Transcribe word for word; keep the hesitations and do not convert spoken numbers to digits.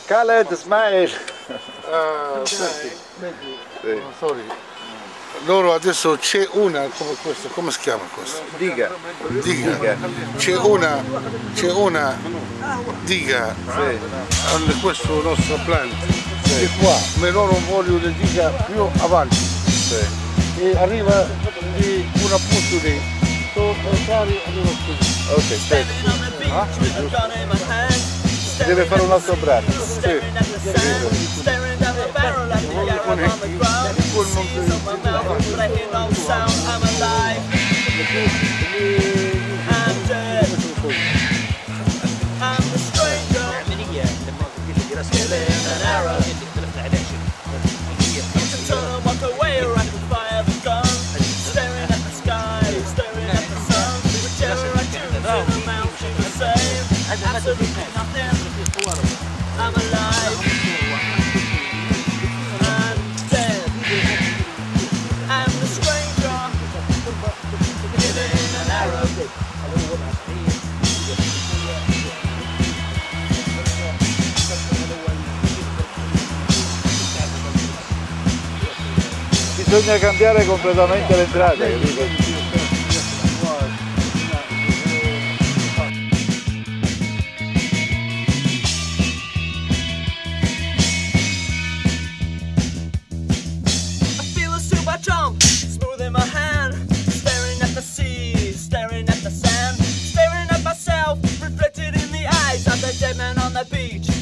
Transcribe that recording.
Khaled, smile. Uh, senti, Sì. sorry. Loro adesso c'è una come questa, come si chiama questa? Diga. Diga. C'è una, c'è una diga Sì. in questo nostro plant. Sì. Di qua, ma loro vogliono le diga più avanti. Sì. E arriva di un appunto lì. Sono cari, arriva qui. Ok, aspetta. Ah? Si deve fare un altro braccio. Sì. I'm alive. I'm dead. I'm the stranger living in an Arab. Bisogna cambiare completamente l'entrata, capito? Jump, smooth in my hand, staring at the sea, staring at the sand, staring at myself, reflected in the eyes of the dead man on the beach.